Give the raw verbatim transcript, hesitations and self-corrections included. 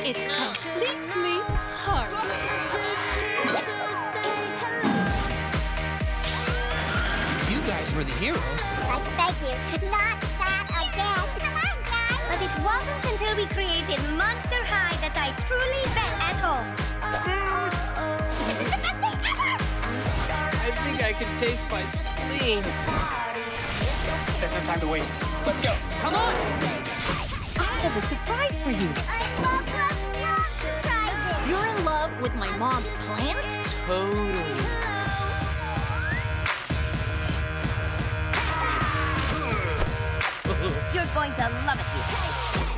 It's completely harmless. You guys were the heroes. I beg you, not that again. Come on, guys. But it wasn't until we created Monster High that I truly bet at home. This is the best thing ever! I think I can taste my spleen. There's no time to waste. Let's go. Come on! I have a surprise for you. I love, love, love surprises. You're in love with my mom's plant? Totally. You're going to love it here.